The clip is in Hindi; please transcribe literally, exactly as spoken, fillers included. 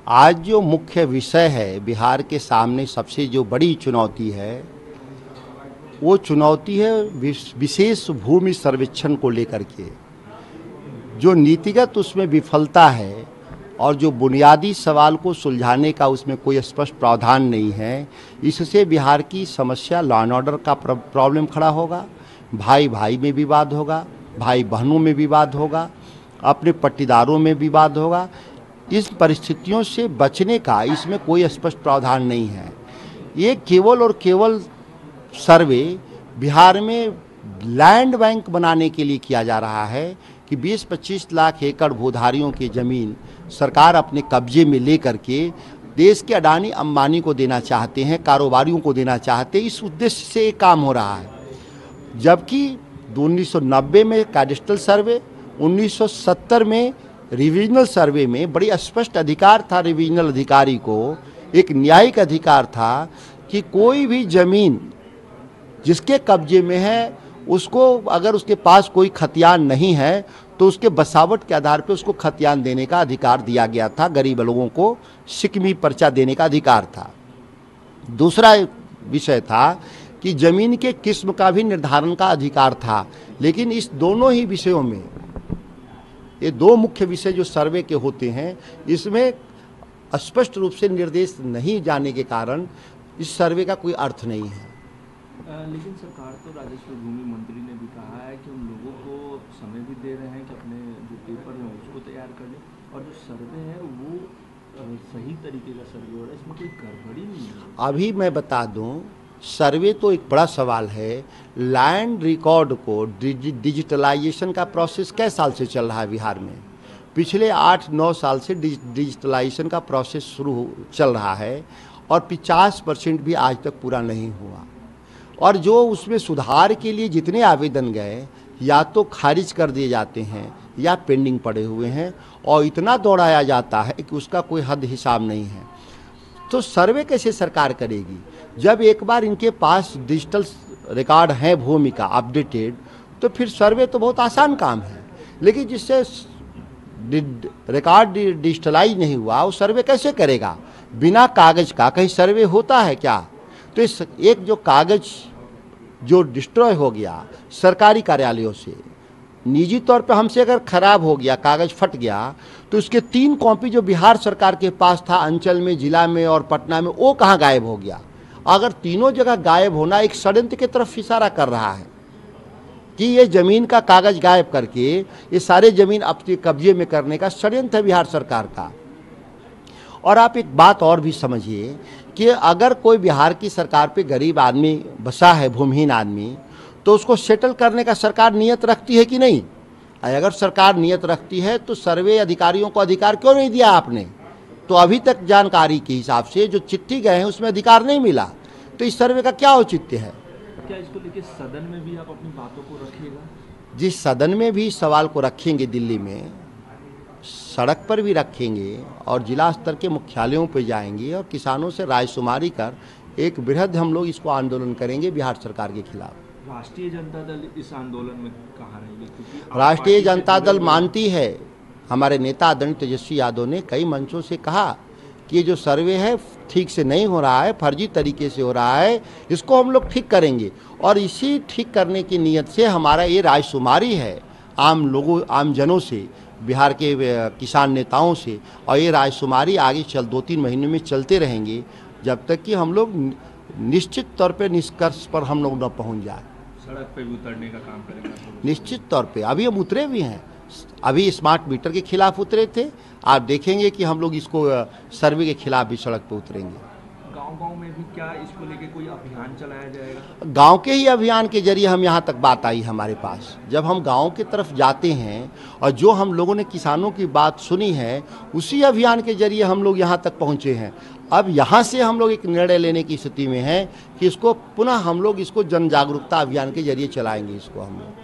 आज जो मुख्य विषय है बिहार के सामने सबसे जो बड़ी चुनौती है वो चुनौती है विशेष भूमि सर्वेक्षण को लेकर के। जो नीतिगत उसमें विफलता है और जो बुनियादी सवाल को सुलझाने का उसमें कोई स्पष्ट प्रावधान नहीं है, इससे बिहार की समस्या लॉ एंड ऑर्डर का प्रॉब्लम खड़ा होगा, भाई भाई में विवाद होगा, भाई बहनों में विवाद होगा, अपने पट्टीदारों में विवाद होगा। इस परिस्थितियों से बचने का इसमें कोई स्पष्ट प्रावधान नहीं है। ये केवल और केवल सर्वे बिहार में लैंड बैंक बनाने के लिए किया जा रहा है कि बीस पच्चीस लाख एकड़ भूधारियों की ज़मीन सरकार अपने कब्जे में ले करके देश के अडानी अंबानी को देना चाहते हैं, कारोबारियों को देना चाहते हैं। इस उद्देश्य से एक काम हो रहा है। जबकि उन्नीस सौ नब्बे में कैडेस्ट्रल सर्वे, उन्नीस सौ सत्तर में रिवीजनल सर्वे में बड़ी स्पष्ट अधिकार था रिवीजनल अधिकारी को, एक न्यायिक अधिकार था कि कोई भी ज़मीन जिसके कब्जे में है उसको अगर उसके पास कोई खतियान नहीं है तो उसके बसावट के आधार पर उसको खतियान देने का अधिकार दिया गया था। गरीब लोगों को शिकमी पर्चा देने का अधिकार था। दूसरा विषय था कि ज़मीन के किस्म का भी निर्धारण का अधिकार था। लेकिन इस दोनों ही विषयों में, ये दो मुख्य विषय जो सर्वे के होते हैं, इसमें स्पष्ट रूप से निर्देश नहीं जाने के कारण इस सर्वे का कोई अर्थ नहीं है। आ, लेकिन सरकार तो राजस्व भूमि मंत्री ने भी कहा है कि हम लोगों को समय भी दे रहे हैं कि अपने जो पेपर है उसको तैयार कर लें, और जो सर्वे है वो आ, सही तरीके का सर्वे हो रहा है, इसमें कोई गड़बड़ी नहीं है। अभी मैं बता दूं, सर्वे तो एक बड़ा सवाल है। लैंड रिकॉर्ड को डिजिटलाइजेशन का प्रोसेस कै साल से चल रहा है बिहार में? पिछले आठ नौ साल से डिजिटलाइजेशन का प्रोसेस शुरू चल रहा है और पचास परसेंट भी आज तक पूरा नहीं हुआ। और जो उसमें सुधार के लिए जितने आवेदन गए या तो खारिज कर दिए जाते हैं या पेंडिंग पड़े हुए हैं, और इतना दौड़ाया जाता है कि उसका कोई हद हिसाब नहीं है। तो सर्वे कैसे सरकार करेगी जब एक बार इनके पास डिजिटल रिकॉर्ड है भूमि का अपडेटेड? तो फिर सर्वे तो बहुत आसान काम है, लेकिन जिससे रिकॉर्ड डिजिटलाइज नहीं हुआ वो सर्वे कैसे करेगा? बिना कागज का कहीं सर्वे होता है क्या? तो इस एक जो कागज जो डिस्ट्रॉय हो गया सरकारी कार्यालयों से, निजी तौर पे हमसे अगर खराब हो गया, कागज फट गया, तो उसके तीन कॉपी जो बिहार सरकार के पास था अंचल में, जिला में और पटना में, वो कहाँ गायब हो गया? अगर तीनों जगह गायब होना एक षड्यंत्र की तरफ इशारा कर रहा है कि ये जमीन का कागज गायब करके ये सारे जमीन अपने कब्जे में करने का षड्यंत्र है बिहार सरकार का। और आप एक बात और भी समझिए कि अगर कोई बिहार की सरकार पे गरीब आदमी बसा है, भूमिहीन आदमी, तो उसको सेटल करने का सरकार नियत रखती है कि नहीं? अगर सरकार नियत रखती है तो सर्वे अधिकारियों को अधिकार क्यों नहीं दिया आपने? तो अभी तक जानकारी के हिसाब से जो चिट्ठी गए हैं उसमें अधिकार नहीं मिला, तो इस सर्वे का क्या औचित्य है? क्या इसको लेकर सदन में भी आप अपनी बातों को रखिएगा? जिस सदन में भी सवाल को रखेंगे, दिल्ली में सड़क पर भी रखेंगे और जिला स्तर के मुख्यालयों पर जाएंगे और किसानों से रायशुमारी कर एक बृहद हम लोग इसको आंदोलन करेंगे बिहार सरकार के खिलाफ। राष्ट्रीय जनता दल इस आंदोलन में कहाँ रहेगी? राष्ट्रीय जनता दल मानती है, हमारे नेता आदरणीय तेजस्वी यादव ने कई मंचों से कहा कि ये जो सर्वे है ठीक से नहीं हो रहा है, फर्जी तरीके से हो रहा है, इसको हम लोग ठीक करेंगे। और इसी ठीक करने की नीयत से हमारा ये रायशुमारी है आम लोगों, आम जनों से, बिहार के किसान नेताओं से, और ये रायशुमारी आगे चल दो तीन महीनों में चलते रहेंगे जब तक कि हम लोग निश्चित तौर पे निष्कर्ष पर हम लोग न पहुंच जाए। सड़क पे भी उतरने का काम करेंगे निश्चित तौर पे। अभी हम उतरे भी हैं, अभी स्मार्ट मीटर के खिलाफ उतरे थे। आप देखेंगे कि हम लोग इसको सर्वे के खिलाफ भी सड़क पे उतरेंगे। गांव-गांव में भी क्या इसको लेके कोई अभियान चलाया जाएगा? गांव के ही अभियान के जरिए हम यहाँ तक बात आई हमारे पास। जब हम गांव की तरफ जाते हैं और जो हम लोगों ने किसानों की बात सुनी है उसी अभियान के जरिए हम लोग यहाँ तक पहुँचे हैं। अब यहाँ से हम लोग एक निर्णय लेने की स्थिति में हैं कि इसको पुनः हम लोग इसको जन जागरूकता अभियान के जरिए चलाएंगे इसको हम लोग।